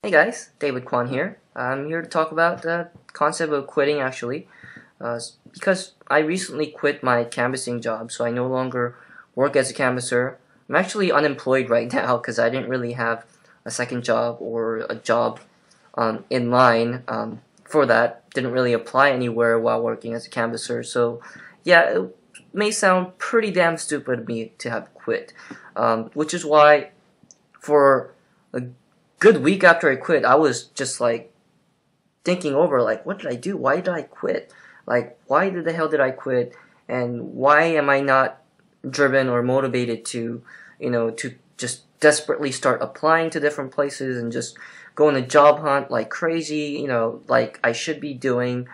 Hey guys, David Kwan here. I'm here to talk about the concept of quitting actually, because I recently quit my canvassing job, so I no longer work as a canvasser. I'm actually unemployed right now because I didn't really have a second job or a job in line for that. Didn't really apply anywhere while working as a canvasser, so yeah, it may sound pretty damn stupid of me to have quit, which is why for a good week after I quit, I was just like thinking over like, what did I do? Why did I quit? Like, why the hell did I quit? And why am I not driven or motivated to, to just desperately start applying to different places and just go on a job hunt like crazy, like I should be doing.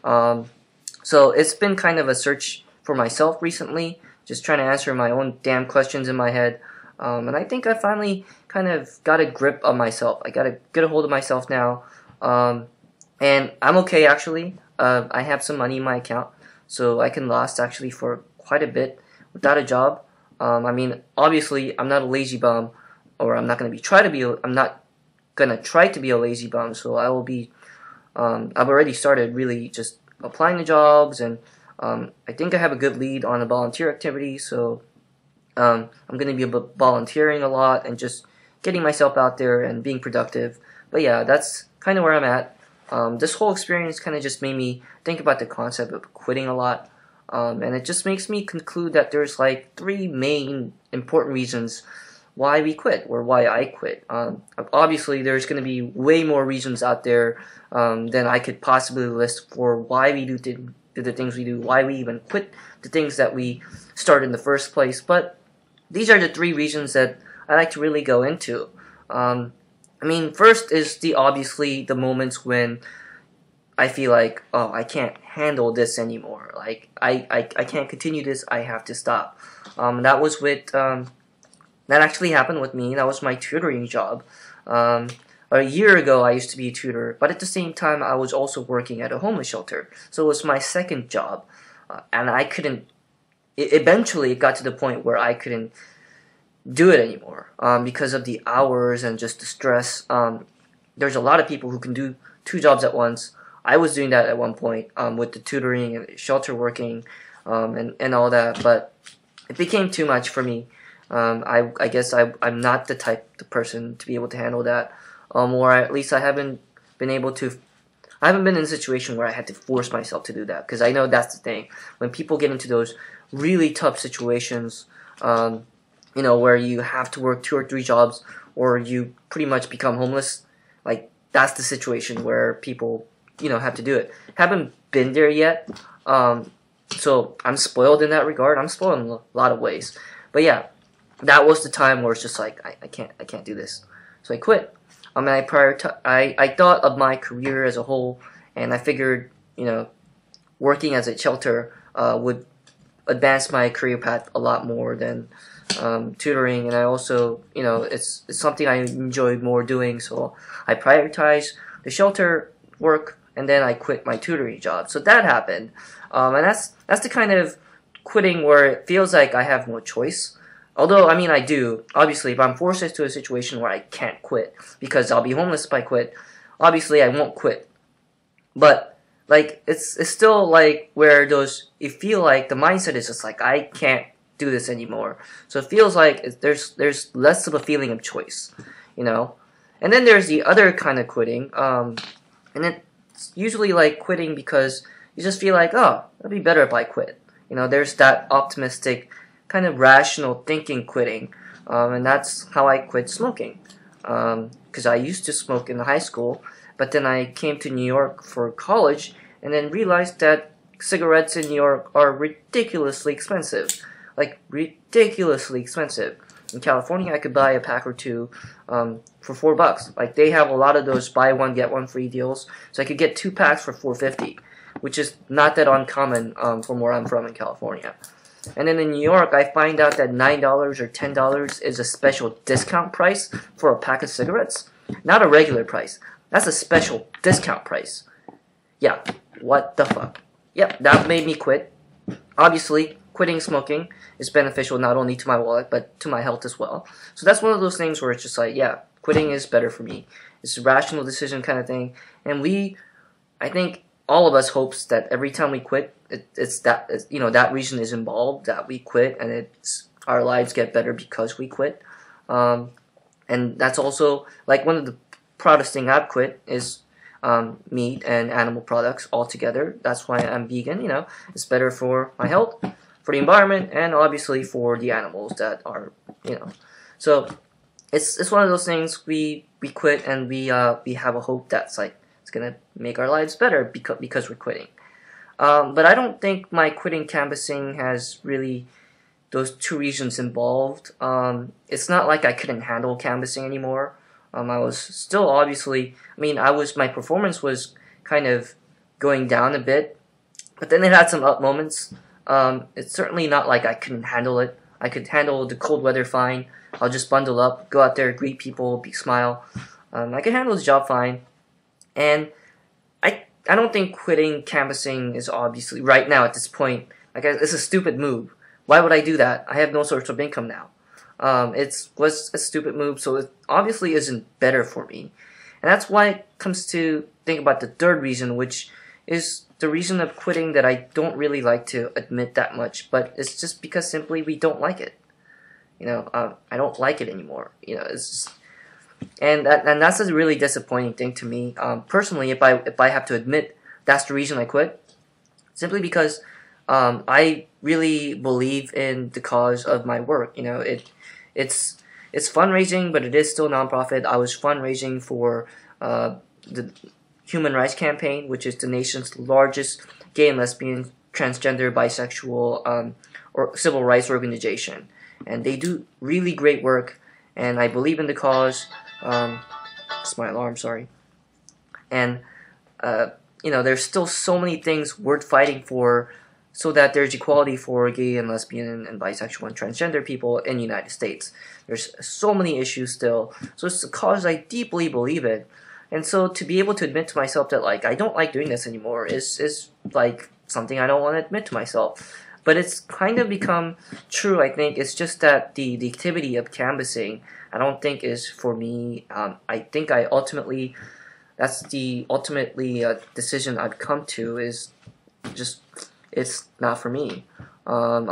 So it's been kind of a search for myself recently, just trying to answer my own damn questions in my head. And I think I finally kind of got a grip of myself. I got a good hold of myself now. And I'm okay actually. I have some money in my account, so I can last actually for quite a bit without a job. I mean, obviously, I'm not a lazy bum, or I'm not gonna be try to be. I'm not gonna try to be a lazy bum. So I will be. I've already started really just applying to jobs, and I think I have a good lead on a volunteer activity. So I'm going to be volunteering a lot and just getting myself out there and being productive. But yeah, that's kind of where I'm at. This whole experience kind of just made me think about the concept of quitting a lot. And it just makes me conclude that there's like three main important reasons why we quit or why I quit. Obviously, there's going to be way more reasons out there than I could possibly list for why we do the things we do, why we even quit the things that we started in the first place. But these are the three reasons that I like to really go into. I mean, first is obviously the moments when I feel like, oh, I can't handle this anymore. Like, I can't continue this. I have to stop. That was with, that actually happened with me. That was my tutoring job. A year ago, I used to be a tutor, but at the same time, I was also working at a homeless shelter. So it was my second job. And I couldn't, eventually it got to the point where I couldn't do it anymore because of the hours and just the stress. There's a lot of people who can do two jobs at once. I was doing that at one point with the tutoring and shelter working and all that, but it became too much for me. I guess I'm not the type of person to be able to handle that, or at least I haven't been able to. I haven't been in a situation where I had to force myself to do that, because I know that's the thing. When people get into those really tough situations, where you have to work 2 or 3 jobs, or you pretty much become homeless, like that's the situation where people, have to do it. Haven't been there yet, so I'm spoiled in that regard. I'm spoiled in a lot of ways, but yeah, that was the time where it's just like I can't do this, so I quit. I thought of my career as a whole, and I figured, working as a shelter would advance my career path a lot more than tutoring, and I also, it's something I enjoy more doing, so I prioritized the shelter work, and then I quit my tutoring job. So that happened, and that's the kind of quitting where it feels like I have no choice. Although, I mean, I do. Obviously, if I'm forced into a situation where I can't quit because I'll be homeless if I quit, obviously I won't quit. But, like, it's still, like, where you feel like the mindset is just like, I can't do this anymore. So it feels like there's less of a feeling of choice, And then there's the other kind of quitting, and it's usually, like, quitting because you just feel like, oh, it'd be better if I quit. There's that optimistic kind of rational thinking quitting, and that's how I quit smoking, because I used to smoke in high school, but then I came to New York for college and then realized that cigarettes in New York are ridiculously expensive, like ridiculously expensive. In California, I could buy a pack or two for $4. Like, they have a lot of those buy one get one free deals, so I could get 2 packs for $4.50, which is not that uncommon from where I'm from in California. And then in New York, I find out that $9 or $10 is a special discount price for a pack of cigarettes. Not a regular price. That's a special discount price. Yeah, what the fuck? Yep, that made me quit. Obviously, quitting smoking is beneficial not only to my wallet, but to my health as well. So that's one of those things where it's just like, yeah, quitting is better for me. It's a rational decision kind of thing, and I think all of us hopes that every time we quit, that reason is involved, that we quit, and our lives get better because we quit. And that's also like one of the proudest thing I've quit is meat and animal products altogether. That's why I'm vegan. It's better for my health, for the environment, and obviously for the animals that are, So it's one of those things we quit, and we have a hope that's like it's gonna make our lives better because we're quitting. But I don't think my quitting canvassing has really those two reasons involved. It's not like I couldn't handle canvassing anymore. I was still obviously, my performance was kind of going down a bit, but then it had some up moments. It's certainly not like I couldn't handle it. I could handle the cold weather fine. I'll just bundle up, go out there, greet people, smile. I can handle the job fine. And I don't think quitting canvassing is obviously, right now at this point, it's a stupid move. Why would I do that? I have no source of income now. It was a stupid move, so it obviously isn't better for me. And that's why it comes to think about the third reason, which is the reason of quitting that I don't really like to admit that much, but it's just because simply we don't like it. I don't like it anymore. It's just, and that's a really disappointing thing to me. Personally, if I have to admit that's the reason I quit, simply because I really believe in the cause of my work. It's fundraising, but it is still nonprofit. I was fundraising for the Human Rights Campaign, which is the nation's largest gay and lesbian, transgender, bisexual, or civil rights organization, and they do really great work. And I believe in the cause. It's my alarm, sorry. And there's still so many things worth fighting for, so that there's equality for gay and lesbian and bisexual and transgender people in the United States. There's so many issues still. So it's a cause I deeply believe in. And so to be able to admit to myself that I don't like doing this anymore is like something I don't want to admit to myself. But it's kind of become true, I think. It's just that the activity of canvassing, I don't think is for me. I think that's the ultimately decision I've come to, is just it's not for me. I'm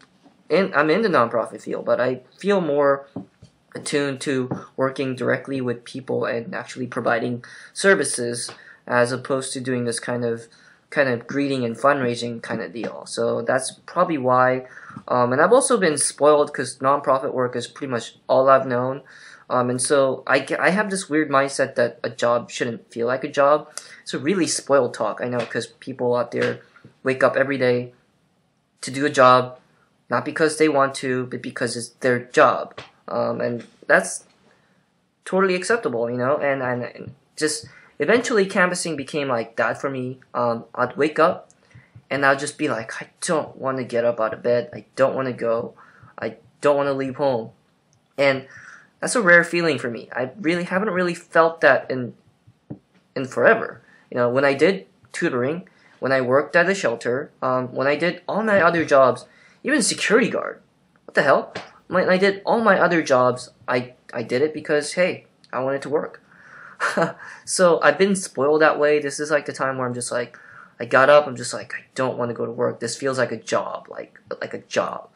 in the nonprofit field, but I feel more attuned to working directly with people and actually providing services, as opposed to doing this kind of greeting and fundraising kind of deal. So that's probably why. And I've also been spoiled because nonprofit work is pretty much all I've known. And so I have this weird mindset that a job shouldn't feel like a job. It's a really spoiled talk, I know, because people out there wake up every day to do a job, not because they want to, but because it's their job. And that's totally acceptable, and just eventually canvassing became like that for me. I'd wake up and I'd just be like, I don't want to get up out of bed. I don't want to go. I don't want to leave home. And that's a rare feeling for me. I really haven't really felt that in forever. When I did tutoring, when I worked at a shelter, when I did all my other jobs, even security guard. What the hell? When I did all my other jobs, I did it because, hey, I wanted to work. So I've been spoiled that way. This is like the time where I'm just like, I got up, I'm just like, I don't want to go to work. This feels like a job, like a job.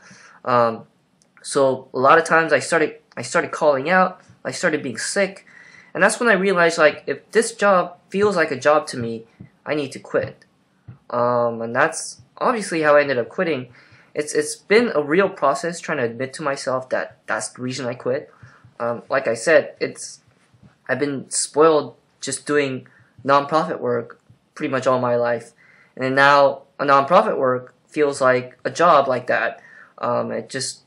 So a lot of times I started calling out, I started being sick, and that's when I realized, like, if this job feels like a job to me, I need to quit. And that's obviously how I ended up quitting. It's been a real process trying to admit to myself that that's the reason I quit. Like I said, I've been spoiled just doing nonprofit work pretty much all my life, and now a nonprofit work feels like a job like that. It just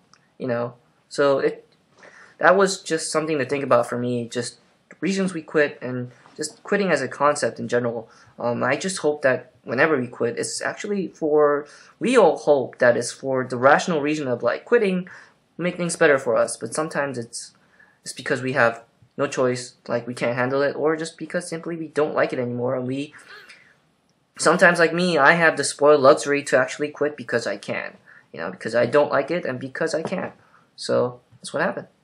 so that was just something to think about for me. Just reasons we quit, and just quitting as a concept in general. I just hope that whenever we quit, it's actually we all hope that it's for the rational reason of like quitting, make things better for us. But sometimes it's because we have no choice, like we can't handle it, or just because simply we don't like it anymore. And sometimes, like me, I have the spoiled luxury to actually quit because I can, because I don't like it and because I can. So that's what happened.